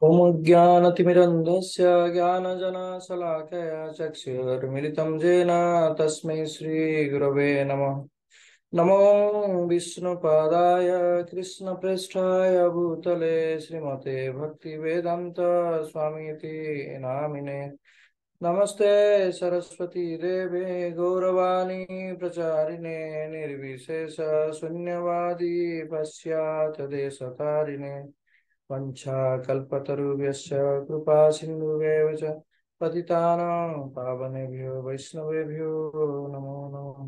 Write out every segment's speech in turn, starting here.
ॐ ज्ञानतिमिरन्धस्य ज्ञानजनशलाकया चक्षुरुन्मिलितं येन तस्मै श्रीगुरवे नमः। नमो विष्णुपादाय कृष्णप्रेष्ठाय भूतले श्रीमते भक्तिवेदान्त स्वामीति नामिने। नमस्ते सरस्वती देवे गौरवाणी प्रचारिणे निर्विशेष शून्यवादी पश्चात् देशतारिणे वंशाकल्पतरुभ्यश्च कृपा सिन्धुभ्येव च पतितानां पावनेभ्यो वैष्णवेभ्यो नमो नमः।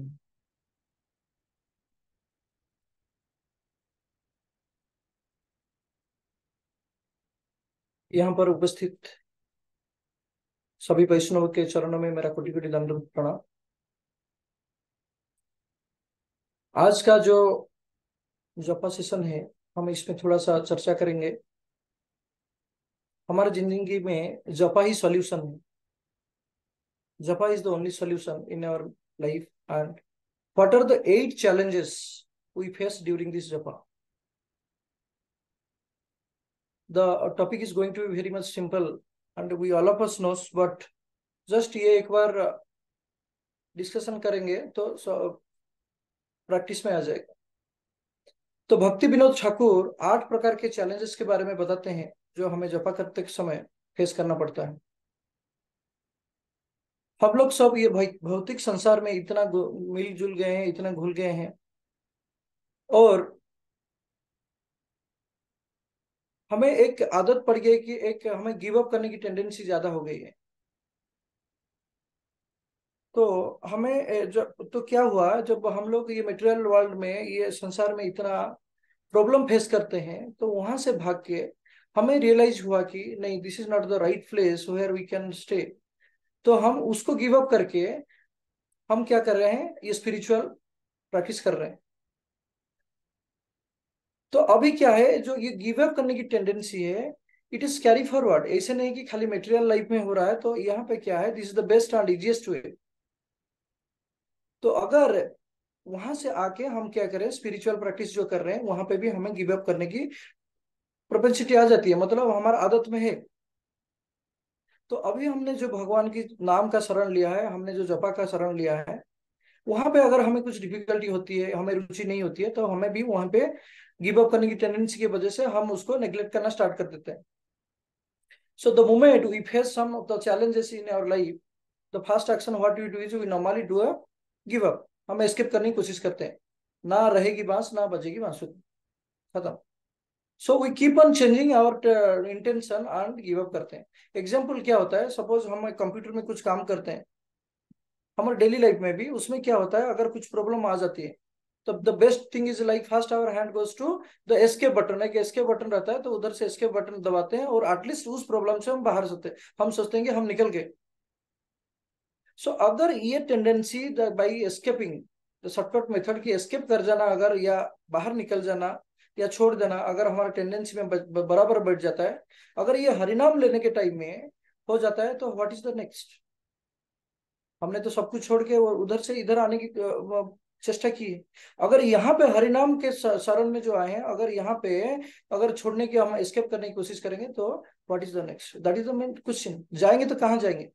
यहाँ पर उपस्थित सभी वैष्णव के चरणों में मेरा कोटि कोटि दंडवत प्रणाम। आज का जो जपा सेशन है, हम इसमें थोड़ा सा चर्चा करेंगे। हमारी जिंदगी में जपा ही सॉल्यूशन है। Japa is the only solution in our life. And what are the 8 challenges we face during this japa? The topic is going to be very much simple and we all of us knows, but just ये एक बार discussion करेंगे तो practice में आ जाएगा। तो भक्ति विनोद ठाकुर 8 प्रकार के चैलेंजेस के बारे में बताते हैं जो हमें जपा करते समय फेस करना पड़ता है। हम लोग सब ये भौतिक संसार में इतना मिलजुल गए हैं, इतना घुल गए हैं और हमें एक आदत पड़ गई कि एक हमें गिव अप करने की टेंडेंसी ज्यादा हो गई है। तो हमें जब तो क्या हुआ, जब हम लोग ये मटेरियल वर्ल्ड में, ये संसार में इतना प्रॉब्लम फेस करते हैं, तो वहां से भाग के हमें रियलाइज हुआ कि नहीं, this is not the right place where we can stay. तो हम उसको गिव अप करके हम क्या कर रहे हैं, ये स्पिरिचुअल प्रैक्टिस कर रहे हैं। तो अभी क्या है, जो ये गिव अप करने की टेंडेंसी है, इट इज कैरी फॉरवर्ड। ऐसे नहीं कि खाली मटेरियल लाइफ में हो रहा है। तो यहाँ पे क्या है, this is the best and easiest way. तो अगर वहां से आके हम क्या करें, स्पिरिचुअल प्रैक्टिस जो कर रहे हैं, वहां पे भी हमें गिव अप करने की प्रोपेंसिटी आ जाती है, मतलब हमारा आदत में है। तो अभी हमने जो भगवान की नाम का शरण लिया है, हमने जो जपा का शरण लिया है, वहां पे अगर हमें कुछ डिफिकल्टी होती है, हमें रुचि नहीं होती है, तो हमें भी वहां पे गिव अप करने की टेंडेंसी की वजह से हम उसको नेग्लेक्ट करना स्टार्ट कर देते हैं। So the moment we face some of the challenges in our life, the first action what we do is we normally do a give up. हम एस्केप करने की कोशिश करते हैं। ना रहेगी बांस ना बजेगी बांसुरी, खत्म। So we keep on changing our intention and give up करते हैं। एग्जाम्पल क्या होता है, सपोज हम कंप्यूटर में कुछ काम करते हैं, हमारे डेली लाइफ में भी उसमें क्या होता है, अगर कुछ प्रॉब्लम आ जाती है, तो the best thing is like first our hand goes to the escape button. एक एस्केप बटन रहता है, तो उधर से एस्केप बटन दबाते हैं और एटलीस्ट उस प्रॉब्लम से हम बाहर सकते हैं। हम सोचते हैं कि हम निकल गए। सो अगर ये tendency by escaping, the shortcut method की एस्केप कर जाना, अगर या बाहर निकल जाना या छोड़ देना, अगर हमारा टेंडेंसी में बराबर बैठ जाता है, अगर ये हरिनाम लेने के टाइम में हो जाता है, तो व्हाट इज द नेक्स्ट? हमने तो सब कुछ छोड़ के वो उधर से इधर आने की चेष्टा की है। अगर यहाँ पे हरिनाम के शरण में जो आए हैं, अगर यहाँ पे अगर छोड़ने की, हम एस्केप करने की कोशिश करेंगे, तो what is the next? That is the main question. जाएंगे तो कहाँ जाएंगे?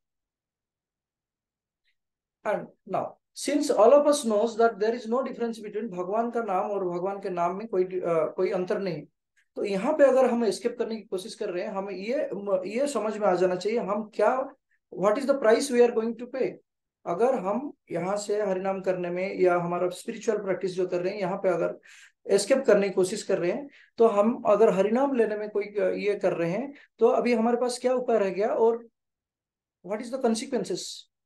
And now since all of us knows that there is no difference between भगवान का नाम और भगवान के नाम में कोई अंतर नहीं। तो यहाँ पे अगर हम एस्केप करने की कोशिश कर रहे हैं, हमें ये समझ में आ जाना चाहिए हम क्या, what is the price we are going to pay. अगर हम यहाँ से हरिनाम करने में या हमारा स्पिरिचुअल प्रैक्टिस जो कर रहे हैं, यहाँ पे अगर एस्केप करने की कोशिश कर रहे हैं, तो हम अगर हरिनाम लेने में कोई ये कर रहे हैं, तो अभी हमारे पास क्या उपाय रह गया और व्हाट इज द कंसिक्वेंसेस?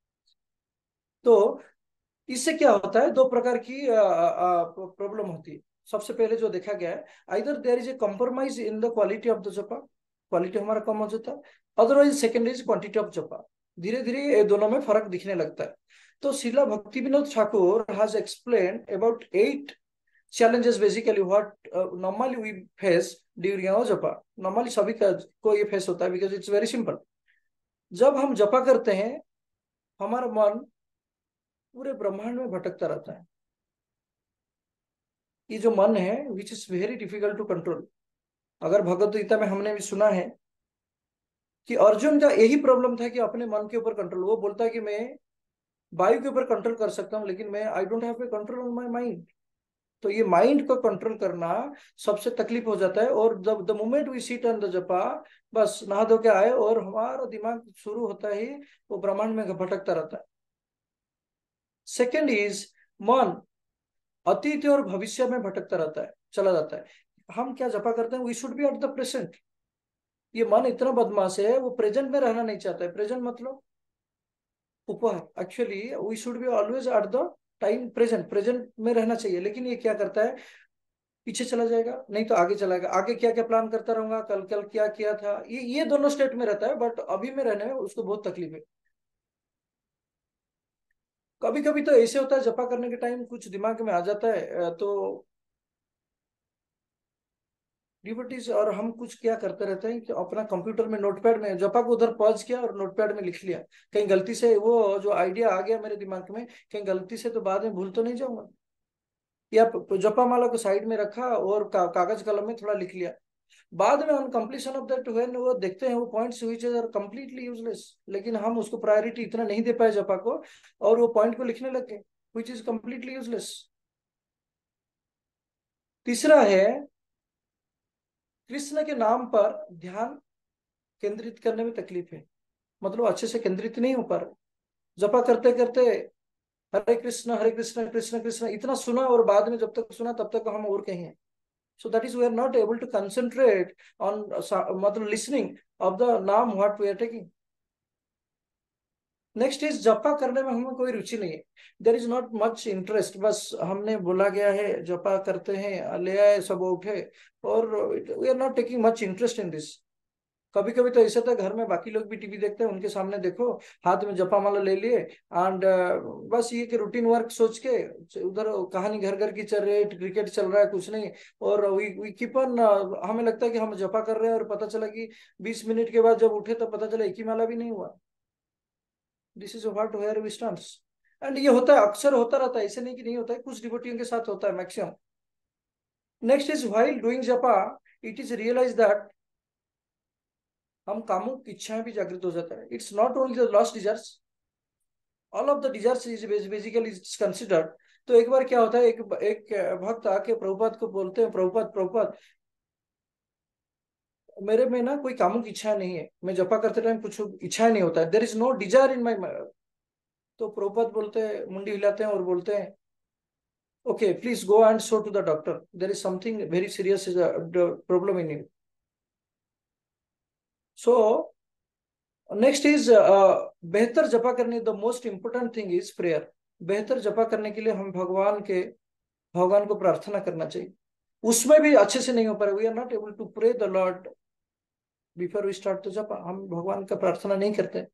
तो इससे क्या होता है, 2 प्रकार की प्रॉब्लम होती है। सबसे पहले जो देखा गया है, either there is a compromise in the quality of the japa, quality हमारा कम हो जाता है। Otherwise second is quantity of japa. धीरे धीरे ये दोनों में फर्क दिखने लगता है। तो Shila Bhakti Vinod Thakur has explained about 8 challenges basically what normally we face during our japa. Normally सभी को ये फेस होता है, बिकॉज इट्स वेरी सिंपल। जब हम जपा करते हैं, हमारा मन पूरे ब्रह्मांड में भटकता रहता है। ये जो मन है, which is very difficult to control. अगर भगवत गीता में हमने भी सुना है कि अर्जुन का यही प्रॉब्लम था कि अपने मन के ऊपर कंट्रोल। वो बोलता है कि मैं वायु के ऊपर कंट्रोल कर सकता हूँ, लेकिन मैं I don't have control on my mind. तो ये माइंड को कंट्रोल करना सबसे तकलीफ हो जाता है। और the moment we sit on the japa, बस नहा धो के आए और हमारा दिमाग शुरू होता ही वो ब्रह्मांड में भटकता रहता है। सेकेंड इज, मन अतीत और भविष्य में भटकता रहता है, चला जाता है। हम क्या जपा करते हैं, we should be at the present. ये मन इतना बदमाश है, वो प्रेजेंट में रहना नहीं चाहता है। प्रेजेंट मतलब उपहार। Actually we should be always at the time present, present में रहना चाहिए। लेकिन ये क्या करता है, पीछे चला जाएगा, नहीं तो आगे चलाएगा। आगे क्या क्या प्लान करता रहूंगा, कल कल क्या किया था, ये दोनों स्टेट में रहता है। बट अभी में रहने में उसको बहुत तकलीफ है। कभी कभी तो ऐसे होता है, जपा करने के टाइम कुछ दिमाग में आ जाता है, तो डिवोटीज और हम कुछ क्या करते रहते हैं कि अपना कंप्यूटर में नोटपैड में जपा को उधर पॉज किया और नोटपैड में लिख लिया। कहीं गलती से वो जो आइडिया आ गया मेरे दिमाग में, कहीं गलती से तो बाद में भूल तो नहीं जाऊंगा। या जपा माला को साइड में रखा और कागज कलम में थोड़ा लिख लिया। बाद में on completion of that when वो देखते हैं वो points which are completely useless, लेकिन हम उसको प्रायोरिटी इतना नहीं दे पाए जपा को, और वो पॉइंट को लिखने लग गए व्हिच इज कंप्लीटली यूजलेस। तीसरा है, कृष्ण के नाम पर ध्यान केंद्रित करने में तकलीफ है। मतलब अच्छे से केंद्रित नहीं हो पा रहे। जपा करते करते हरे कृष्ण कृष्ण कृष्ण इतना सुना, और बाद में जब तक सुना तब तक हम और कहीं हैं। So that is we are not able to concentrate on मतलब listening of the नाम what we are taking. Next is, जपा करने में हमें कोई रुचि नहीं है। There is not much interest. बस हमने बोला गया है जपा करते हैं, ले आए सब उठे, और we are not taking much interest in this. कभी कभी तो ऐसा था, घर में बाकी लोग भी टीवी देखते हैं, उनके सामने देखो हाथ में जपा माला ले लिए एंड बस ये कि रूटीन वर्क सोच के उधर कहानी घर घर की चल रही है, क्रिकेट चल रहा है, कुछ नहीं। और वी कीप ऑन, हमें लगता है कि हम जपा कर रहे हैं, और पता चला कि 20 मिनट के बाद जब उठे तब पता चला एक ही माला भी नहीं हुआ। This is what where we stands. एंड ये होता है, अक्सर होता रहता है, ऐसे नहीं कि नहीं होता है, कुछ डिवोटियों के साथ होता है maximum. Next is, while doing japa it is realise that हम कामुक इच्छाएं भी जागृत हो जाता है। It's not only the lost desires, all of the desires is basically is considered. तो एक बार क्या होता है, एक एक भक्त आके प्रभुपाद को बोलते हैं, प्रभुपाद प्रभुपाद मेरे में ना कोई कामुक इच्छा नहीं है, मैं जपा करते टाइम कुछ इच्छा नहीं होता है, there is no desire in my. तो प्रभुपाद बोलते हैं, मुंडी हिलाते हैं और बोलते हैं, okay please go and show to the doctor, there is something very serious is problem in you. So next is, बेहतर जपा करने, the most important thing is prayer. बेहतर जपा करने के लिए हम भगवान को प्रार्थना करना चाहिए। उसमें भी अच्छे से नहीं हो पा रहा, we are not able to pray the Lord before we start the japa. हम भगवान का प्रार्थना नहीं करते।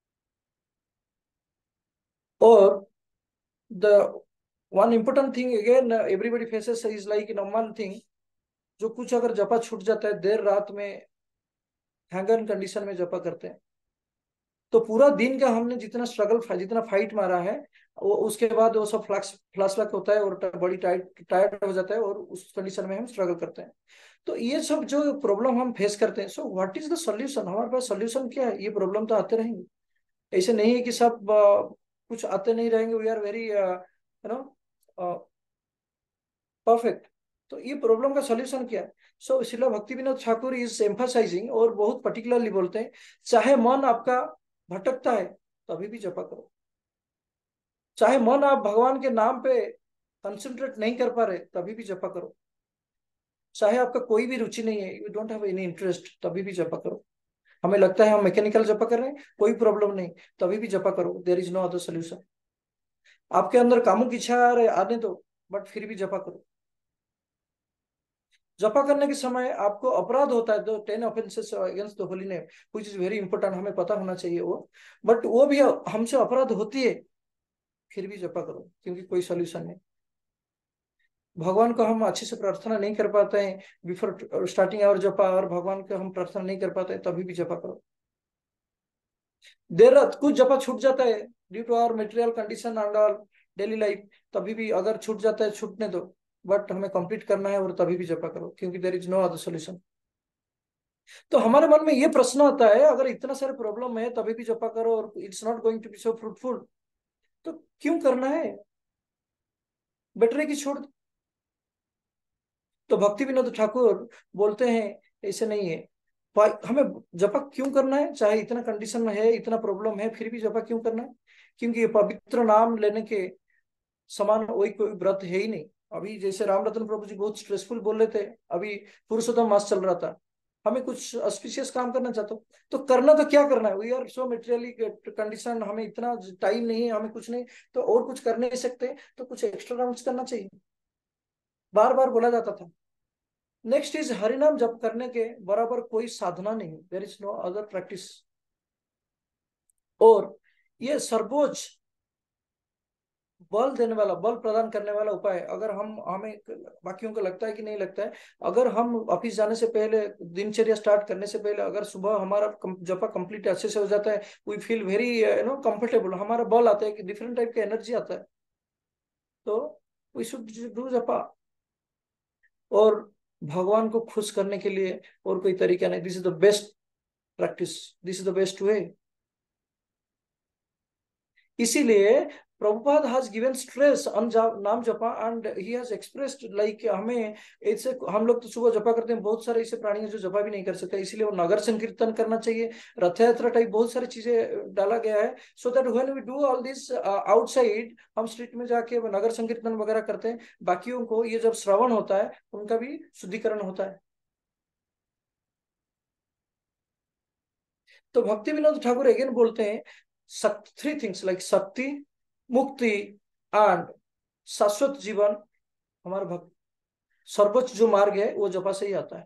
और the one important thing again everybody faces is like normal thing, जो कुछ अगर जपा छूट जाता है देर रात में, हैंगर कंडीशन में जपा करते हैं, तो पूरा दिन का हमने जितना स्ट्रगल जितना फाइट मारा है, वो उसके बाद वो सब फ्लैशबैक होता है, और बॉडी टायर्ड हो जाता है, और उस कंडीशन में हम स्ट्रगल करते हैं। तो ये सब जो प्रॉब्लम हम फेस करते हैं, so what is the solution, हमारे पास सोल्यूशन क्या है। ये प्रॉब्लम तो आते रहेंगे, ऐसे नहीं है कि सब कुछ आते नहीं रहेंगे, we are very you know perfect. तो ये प्रॉब्लम का सोल्यूशन क्या है। सो शिला भक्ति विनोद ठाकुर इज एम्फासाइजिंग, और बहुत पर्टिकुलरली बोलते हैं, चाहे मन आपका भटकता है तभी भी जपा करो। चाहे मन आप भगवान के नाम पे कंसंट्रेट नहीं कर पा रहे तभी भी जपा करो। चाहे आपका कोई भी रुचि नहीं है, you don't have any interest, तभी भी जपा करो। हमें लगता है हम मैकेनिकल जपा कर रहे हैं, कोई प्रॉब्लम नहीं, तभी भी जपा करो, there is no other solution. आपके अंदर कामुक इच्छा आ रहे आने दो, बट फिर भी जपा करो। जपा करने के समय आपको अपराध होता है, दो 10 offences against the holy name which is very important, हमें पता होना चाहिए वो। बट वो भी हमसे अपराध होती है, फिर भी जपा करो, क्योंकि कोई सोल्यूशन नहीं। भगवान को हम अच्छे से प्रार्थना नहीं कर पाते हैं बिफोर स्टार्टिंग आवर जपा, और भगवान को हम प्रार्थना नहीं कर पाते हैं तभी भी जपा करो। देर रात कुछ जपा छूट जाता है due to our material condition and all daily life, तभी भी अगर छूट जाता है छूटने दो, बट हमें कंप्लीट करना है, और तभी भी जपा करो, क्योंकि there is no other solution. तो हमारे मन में ये प्रश्न आता है, अगर इतना सारे प्रॉब्लम है तभी भी जपा करो और it's not going to be so fruitful, तो क्यों करना है? बेटर है कि छोड़ दो। तो भक्ति विनोद ठाकुर बोलते हैं ऐसे नहीं है। हमें जपा क्यों करना है? चाहे इतना कंडीशन है, इतना प्रॉब्लम है, फिर भी जपा क्यों करना है? क्योंकि ये पवित्र नाम लेने के समान वही कोई व्रत है ही नहीं। अभी जैसे राम रतन प्रभु जी बहुत स्ट्रेसफुल बोल रहे थे, अभी पुरुषोत्तम मास चल रहा था, हमें कुछ ऑस्पिशियस काम करना चाहते हो तो करना, तो क्या करना है? We are so materially condition, हमें इतना टाइम नहीं है, हमें कुछ नहीं, तो और कुछ कर नहीं सकते, तो कुछ एक्स्ट्रा राउंड्स करना चाहिए, बार बार बोला जाता था। नेक्स्ट इज हरिनाम जप करने के बराबर कोई साधना नहीं, there is no other practice. और ये सर्वोच्च बल देने वाला, बल प्रदान करने वाला उपाय, अगर हम हमें बाकियों को लगता है कि नहीं लगता है, अगर हम ऑफिस जाने से पहले, दिनचर्या स्टार्ट करने से पहले, अगर सुबह हमारा जपा कंप्लीट अच्छे से हो जाता है, वी फील वेरी कंफर्टेबल, हमारा बल आता है कि डिफरेंट टाइप का एनर्जी आता है, तो वी शुड डू जपा। और भगवान को खुश करने के लिए और कोई तरीका नहीं, this is the best practice, this is the best way. इसीलिए Prabhupada has given stress on नाम जपा, and he has expressed like हमें ऐसे, हम लोग तो सुबह जपा करते हैं, बहुत सारे ऐसे प्राणी हैं जो जपा भी नहीं कर सकते, इसीलिए वो नगर संकीर्तन करना चाहिए, रथ यात्रा टाइप बहुत सारी चीजें डाला गया है, so that when we do all this outside, हम स्ट्रीट में जाके नगर संकीर्तन वगैरह करते हैं, बाकियों को ये जब श्रवण होता है उनका भी शुद्धिकरण होता है। तो भक्ति विनोद ठाकुर अगेन बोलते हैं, थ्री थिंग्स लाइक शक्ति, मुक्ति एंड शाश्वत जीवन, हमारा भक्त सर्वोच्च जो मार्ग है वो जपा से ही आता है।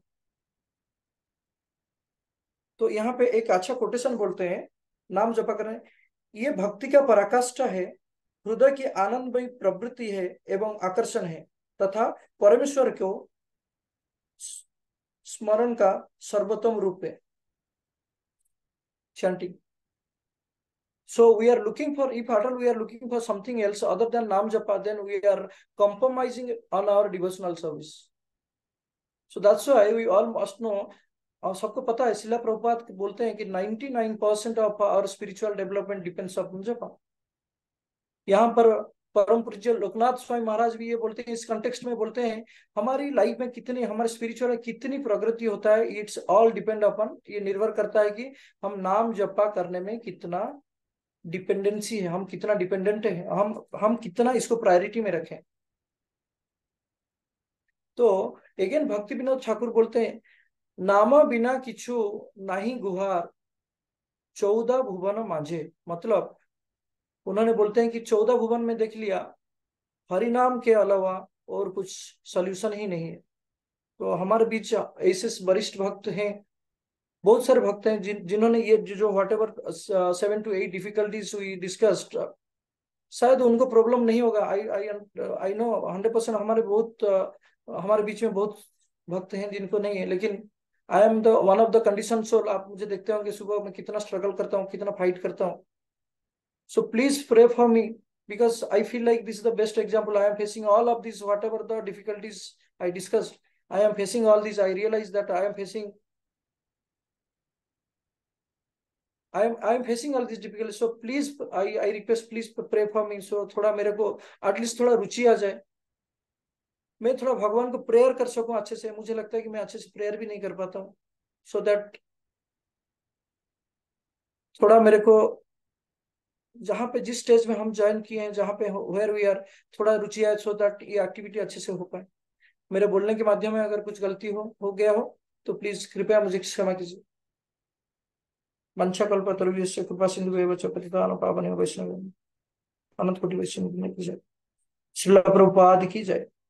तो यहाँ पे एक अच्छा कोटेशन बोलते हैं, नाम जपा करें, ये भक्ति का पराकाष्ठा है, हृदय की आनंदमयी प्रवृत्ति है एवं आकर्षण है, तथा परमेश्वर को स्मरण का सर्वोत्तम रूप है, chanting. So we are looking for, if at all we are looking for something else other than Nam Japa, then we are compromising on our devotional service. So that's why we all must know, और सबको पता है, शिला प्रभुपाद बोलते हैं कि 99% of our spiritual development depends upon japa. यहाँ पर परम पूज्य लोकनाथ स्वामी महाराज भी ये बोलते हैं, इस कंटेक्स्ट में बोलते हैं, हमारी लाइफ में कितनी, हमारे स्पिरिचुअल कितनी प्रगति होता है, इट्स ऑल डिपेंड अपॉन, ये निर्भर करता है कि हम नाम जपा करने में कितना डिपेंडेंसी है, हम कितना डिपेंडेंट है, हम कितना इसको प्रायोरिटी में रखें। तो अगेन भक्ति विनोद ठाकुर बोलते हैं, नामा बिना किछु नहीं गुहार 14 भुवन माझे, मतलब उन्होंने बोलते हैं कि 14 भुवन में देख लिया, हरि नाम के अलावा और कुछ सोल्यूशन ही नहीं है। तो हमारे बीच ऐसे वरिष्ठ भक्त हैं, बहुत सारे भक्त हैं जिन्होंने ये जो व्हाट एवर 7 to 8 डिफिकल्टीज हुई डिस्कस्ड, शायद उनको प्रॉब्लम नहीं होगा। आई आई आई नो 100%, हमारे बहुत हमारे बीच में बहुत भक्त हैं जिनको नहीं है, लेकिन I am the one of the condition soul. आप मुझे देखते होंगे सुबह मैं कितना स्ट्रगल करता हूँ, कितना फाइट करता हूँ। So please pray for me, because I feel like this is the best example. I am facing all of these, whatever the difficulties I discussed, I am facing all these. I realize that I am facing all these difficulties. So please, I request, please pray for me. So थोड़ा मेरे को at least थोड़ा रुचि आ जाए, मैं थोड़ा भगवान को prayer कर सकूं अच्छे से। मुझे लगता है कि मैं अच्छे से प्रेयर भी नहीं कर पाता हूँ, सो दैट थोड़ा मेरे को, जहाँ पे जिस स्टेज में हम ज्वाइन किए हैं, जहाँ पे वेयर वी आर, थोड़ा रुचि आए, सो दैट ये एक्टिविटी अच्छे से हो पाए। मेरे बोलने के माध्यम में अगर कुछ गलती हो गया हो तो प्लीज कृपया मुझे क्षमा कीजिए। वंशाकल्पतरुभ्यश्च कृपा सिंधुभ्येव च पतितानां पावनेभ्यो वैष्णवेभ्यो, अनंत कोटि वैष्णव की जय। श्रील प्रभुपाद की जय।